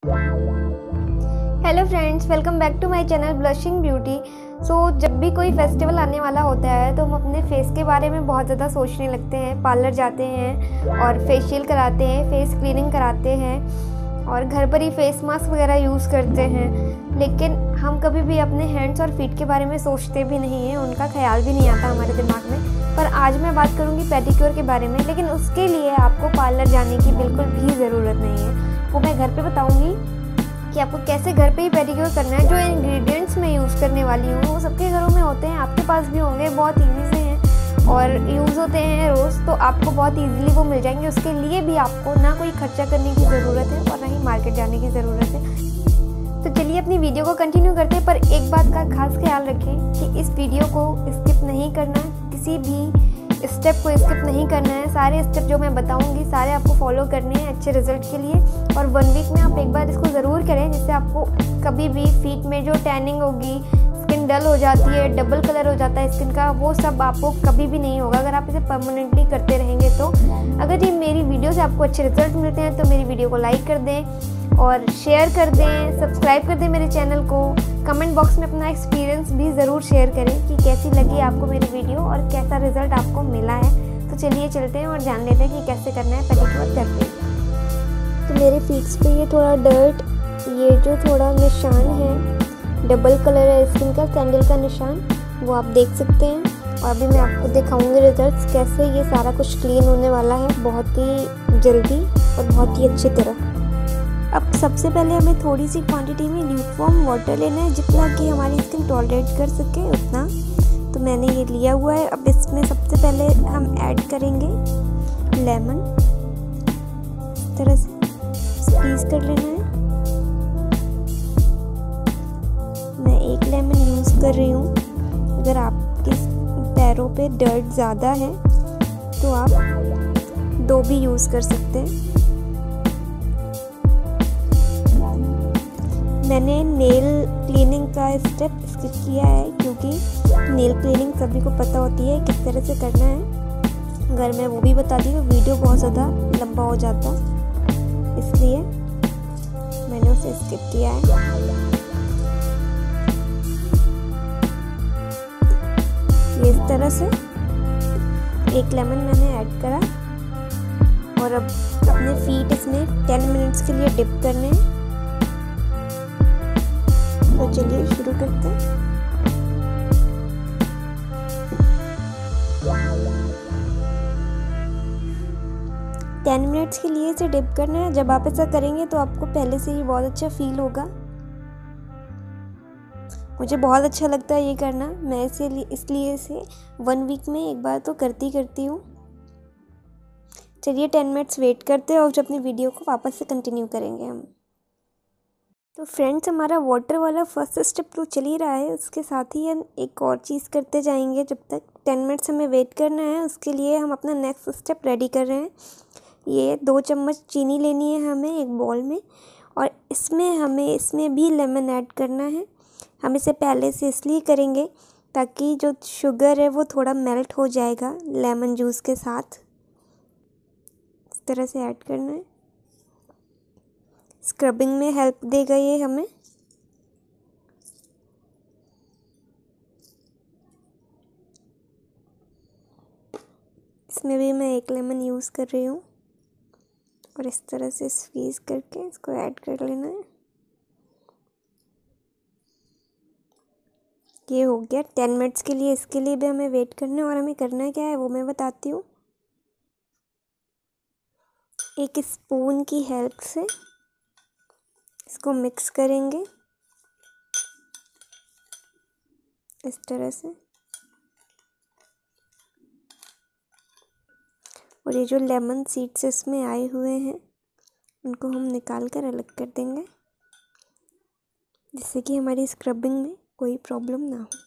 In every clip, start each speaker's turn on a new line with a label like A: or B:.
A: Hello friends, welcome back to my channel Blushing Beauty. जब भी कोई फेस्टिवल आने वाला होता है तो हम अपने फेस के बारे में बहुत ज़्यादा सोचने लगते हैं। पार्लर जाते हैं और फेशियल कराते हैं, फेस क्लीनिंग कराते हैं और घर पर ही फेस मास्क वगैरह यूज़ करते हैं। लेकिन हम कभी भी अपने हैंड्स और फीट के बारे में सोचते भी नहीं हैं, उनका ख्याल भी नहीं आता हमारे दिमाग में। पर आज मैं बात करूँगी पेडिक्योर के बारे में, लेकिन उसके लिए आपको पार्लर जाने की बिल्कुल भी ज़रूरत नहीं है। वो मैं घर पे बताऊँगी कि आपको कैसे घर पे ही पेडिक्योर करना है। जो इंग्रेडिएंट्स मैं यूज़ करने वाली हूँ वो सबके घरों में होते हैं, आपके पास भी होंगे, बहुत ईजी से हैं और यूज़ होते हैं रोज़, तो आपको बहुत ईजीली वो मिल जाएंगे। उसके लिए भी आपको ना कोई खर्चा करने की ज़रूरत है और ना ही मार्केट जाने की ज़रूरत है। तो चलिए अपनी वीडियो को कंटिन्यू करते हैं, पर एक बात का खास ख्याल रखें कि इस वीडियो को स्किप नहीं करना, किसी भी स्टेप को स्किप नहीं करना है। सारे स्टेप जो मैं बताऊंगी सारे आपको फॉलो करने हैं अच्छे रिजल्ट के लिए। और 1 वीक में आप एक बार इसको ज़रूर करें, जिससे आपको कभी भी फीट में जो टैनिंग होगी, स्किन डल हो जाती है, डबल कलर हो जाता है स्किन का, वो सब आपको कभी भी नहीं होगा अगर आप इसे परमानेंटली करते रहेंगे तो। अगर ये मेरी वीडियो से आपको अच्छे रिजल्ट मिलते हैं तो मेरी वीडियो को लाइक कर दें और शेयर कर दें, सब्सक्राइब कर दें मेरे चैनल को। कमेंट बॉक्स में अपना एक्सपीरियंस भी ज़रूर शेयर करें कि कैसी लगी आपको मेरी वीडियो और कैसा रिजल्ट आपको मिला है। तो चलिए चलते हैं और जान लेते हैं कि कैसे करना है पेडिक्योर करके। तो मेरे फीट्स पे ये थोड़ा डर्ट, ये जो थोड़ा निशान है, डबल कलर है स्किन का, सैंडल का निशान, वो आप देख सकते हैं। और अभी मैं आपको दिखाऊंगी रिजल्ट्स कैसे ये सारा कुछ क्लीन होने वाला है, बहुत ही जल्दी और बहुत ही अच्छी तरह। अब सबसे पहले हमें थोड़ी सी क्वांटिटी में ल्यूकवार्म वाटर लेना है, जितना कि हमारी स्किन टॉलरेट कर सके उतना। तो मैंने ये लिया हुआ है। अब इसमें सबसे पहले हम ऐड करेंगे लेमन, इस तरह से स्क्वीज कर लेना है। मैं 1 लेमन यूज़ कर रही हूँ। अगर आपके पैरों पे डर्ट ज़्यादा है तो आप 2 भी यूज़ कर सकते हैं। मैंने नेल क्लीनिंग का स्टेप स्किप किया है, क्योंकि नेल क्लीनिंग सभी को पता होती है किस तरह से करना है। अगर मैं वो भी बताती तो वीडियो बहुत ज़्यादा लंबा हो जाता, इसलिए मैंने उसे स्किप किया है। ये इस तरह से 1 लेमन मैंने ऐड करा और अब अपने फीट इसमें 10 मिनट्स के लिए डिप करने हैं। तो चलिए शुरू करते हैं। टेन मिनट्स के लिए इसे डिप करना है। जब आप ऐसा करेंगे तो आपको पहले से ही बहुत अच्छा फील होगा। मुझे बहुत अच्छा लगता है ये करना, मैं इसलिए इसे 1 वीक में एक बार तो करती हूँ। चलिए 10 मिनट्स वेट करते हैं और जब अपनी वीडियो को वापस से कंटिन्यू करेंगे हम। तो फ्रेंड्स, हमारा वाटर वाला फर्स्ट स्टेप तो चल ही रहा है, उसके साथ ही हम एक और चीज़ करते जाएंगे। जब तक 10 मिनट्स हमें वेट करना है, उसके लिए हम अपना नेक्स्ट स्टेप रेडी कर रहे हैं। ये 2 चम्मच चीनी लेनी है हमें एक बाउल में, और इसमें भी लेमन ऐड करना है। हम इसे पहले से इसलिए करेंगे ताकि जो शुगर है वो थोड़ा मेल्ट हो जाएगा लेमन जूस के साथ। इस तरह से ऐड करना है, स्क्रबिंग में हेल्प देगा ये हमें। इसमें भी मैं 1 लेमन यूज़ कर रही हूँ और इस तरह से स्क्वीज़ करके इसको ऐड कर लेना है। ये हो गया 10 मिनट्स के लिए। इसके लिए भी हमें वेट करना है और हमें करना क्या है वो मैं बताती हूँ। एक स्पून की हेल्प से इसको मिक्स करेंगे इस तरह से, और ये जो लेमन सीड्स इसमें आए हुए हैं उनको हम निकाल कर अलग कर देंगे, जिससे कि हमारी स्क्रबिंग में कोई प्रॉब्लम ना हो।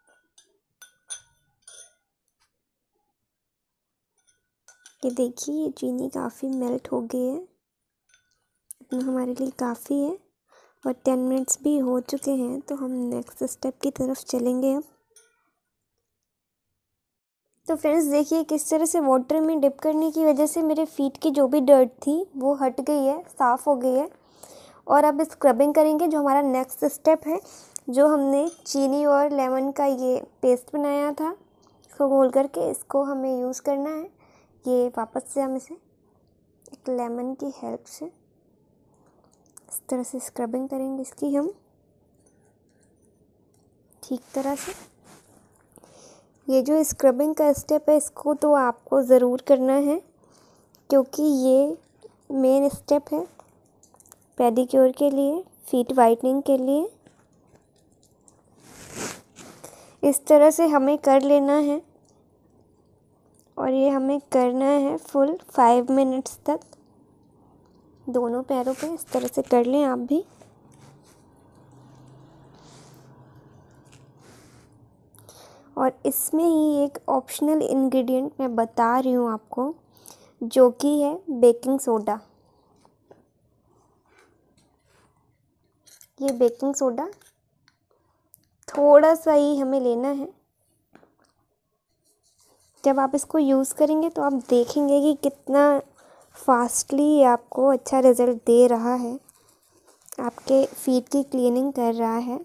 A: ये देखिए, ये चीनी काफ़ी मेल्ट हो गई है, इतना हमारे लिए काफ़ी है और 10 मिनट्स भी हो चुके हैं। तो हम नेक्स्ट स्टेप की तरफ चलेंगे अब। तो फ्रेंड्स देखिए, किस तरह से वाटर में डिप करने की वजह से मेरे फीट की जो भी डर्ट थी वो हट गई है, साफ़ हो गई है। और अब स्क्रबिंग करेंगे। जो हमारा नेक्स्ट स्टेप है, जो हमने चीनी और लेमन का ये पेस्ट बनाया था, इसको घोल करके इसको हमें यूज़ करना है। ये वापस से हम इसे एक लेमन की हेल्प से इस तरह से स्क्रबिंग करेंगे इसकी हम ठीक तरह से। ये जो स्क्रबिंग का स्टेप है इसको तो आपको ज़रूर करना है, क्योंकि ये मेन स्टेप है पेडिक्योर के लिए, फीट वाइटनिंग के लिए। इस तरह से हमें कर लेना है और ये हमें करना है फुल 5 मिनट्स तक। दोनों पैरों पे इस तरह से कर लें आप भी। और इसमें ही एक ऑप्शनल इंग्रेडिएंट मैं बता रही हूँ आपको, जो कि है बेकिंग सोडा। ये बेकिंग सोडा थोड़ा सा ही हमें लेना है। जब आप इसको यूज़ करेंगे तो आप देखेंगे कि कितना फास्टली आपको अच्छा रिज़ल्ट दे रहा है, आपके फीट की क्लीनिंग कर रहा है।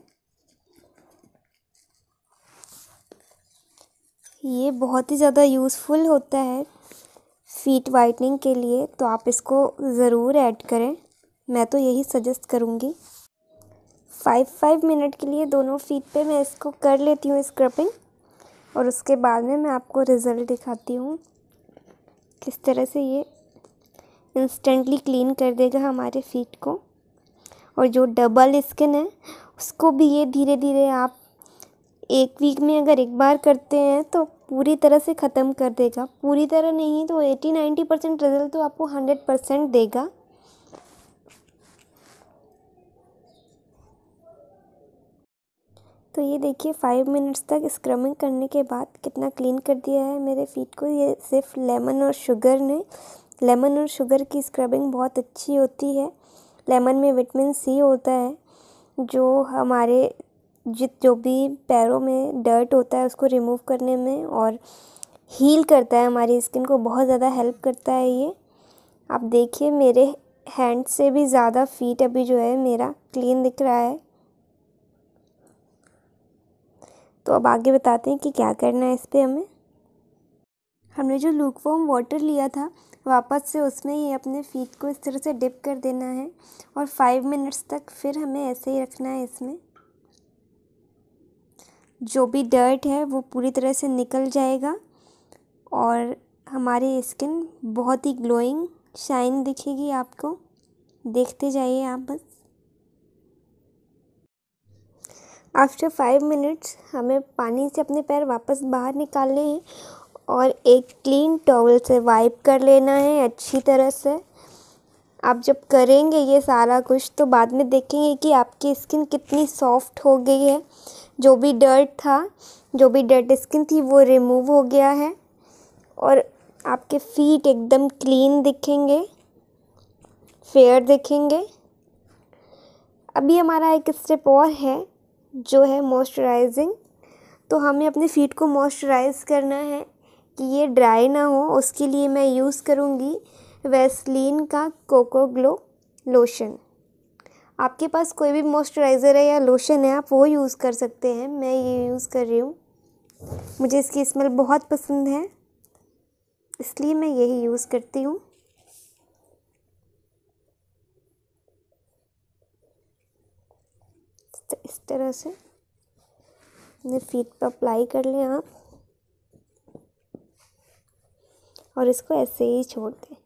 A: ये बहुत ही ज़्यादा यूज़फुल होता है फीट वाइटनिंग के लिए, तो आप इसको ज़रूर ऐड करें। मैं तो यही सजेस्ट करूँगी। 5 मिनट के लिए दोनों फीट पे मैं इसको कर लेती हूँ स्क्रबिंग, और उसके बाद में मैं आपको रिज़ल्ट दिखाती हूँ किस तरह से ये इंस्टेंटली क्लीन कर देगा हमारे फीट को। और जो डबल स्किन है उसको भी ये धीरे धीरे आप 1 वीक में अगर एक बार करते हैं तो पूरी तरह से ख़त्म कर देगा। पूरी तरह नहीं तो 80-90% रिज़ल्ट तो आपको 100% देगा। तो ये देखिए 5 मिनट्स तक स्क्रबिंग करने के बाद कितना क्लीन कर दिया है मेरे फीट को। ये सिर्फ लेमन और शुगर की स्क्रबिंग बहुत अच्छी होती है। लेमन में विटामिन सी होता है, जो हमारे जो भी पैरों में डर्ट होता है उसको रिमूव करने में और हील करता है, हमारी स्किन को बहुत ज़्यादा हेल्प करता है ये। आप देखिए मेरे हैंड से भी ज़्यादा फीट अभी जो है मेरा क्लीन दिख रहा है। तो अब आगे बताते हैं कि क्या करना है इस पर हमें। हमने जो लूकवार्म वाटर लिया था वापस से उसमें ही अपने फीट को इस तरह से डिप कर देना है और 5 मिनट्स तक फिर हमें ऐसे ही रखना है। इसमें जो भी डर्ट है वो पूरी तरह से निकल जाएगा और हमारी स्किन बहुत ही ग्लोइंग शाइन दिखेगी आपको। देखते जाइए आप बस। आफ्टर 5 मिनट्स हमें पानी से अपने पैर वापस बाहर निकालने हैं और एक क्लीन टॉवल से वाइप कर लेना है अच्छी तरह से। आप जब करेंगे ये सारा कुछ तो बाद में देखेंगे कि आपकी स्किन कितनी सॉफ्ट हो गई है। जो भी डर्ट था, जो भी डर्ट स्किन थी वो रिमूव हो गया है और आपके फीट एकदम क्लीन दिखेंगे, फेयर दिखेंगे। अभी हमारा एक स्टेप और है जो है मॉइस्चराइजिंग। तो हमें अपने फीट को मॉइस्चराइज करना है कि ये ड्राई ना हो। उसके लिए मैं यूज़ करूँगी वैसलीन का कोको ग्लो लोशन। आपके पास कोई भी मॉइस्चराइज़र है या लोशन है आप वो यूज़ कर सकते हैं। मैं ये यूज़ कर रही हूँ, मुझे इसकी स्मेल बहुत पसंद है इसलिए मैं यही यूज़ करती हूँ। इस तरह से अपने फीट पर अप्लाई कर लें आप और इसको ऐसे ही छोड़ दें।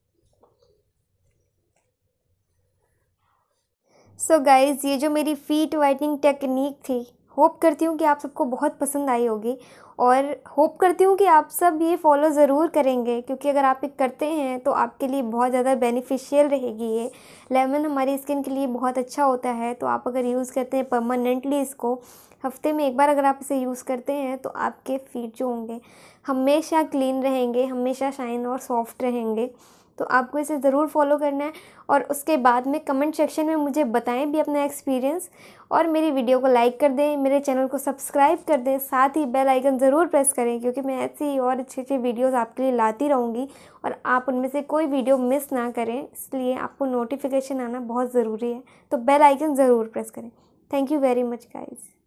A: सो गाइज़, ये जो मेरी फीट वाइटनिंग टेक्निक थी, होप करती हूँ कि आप सबको बहुत पसंद आई होगी और होप करती हूँ कि आप सब ये फॉलो ज़रूर करेंगे, क्योंकि अगर आप ये करते हैं तो आपके लिए बहुत ज़्यादा बेनिफिशियल रहेगी। ये लेमन हमारी स्किन के लिए बहुत अच्छा होता है, तो आप अगर यूज़ करते हैं परमानेंटली इसको, हफ्ते में एक बार अगर आप इसे यूज़ करते हैं तो आपके फीट जो होंगे हमेशा क्लीन रहेंगे, हमेशा शाइन और सॉफ्ट रहेंगे। तो आपको इसे ज़रूर फॉलो करना है और उसके बाद में कमेंट सेक्शन में मुझे बताएं भी अपना एक्सपीरियंस, और मेरी वीडियो को लाइक कर दें, मेरे चैनल को सब्सक्राइब कर दें, साथ ही बेल आइकन ज़रूर प्रेस करें क्योंकि मैं ऐसी ही और अच्छी अच्छी वीडियोस आपके लिए लाती रहूँगी और आप उनमें से कोई वीडियो मिस ना करें, इसलिए आपको नोटिफिकेशन आना बहुत ज़रूरी है। तो बेल आइकन ज़रूर प्रेस करें। Thank you very much guys.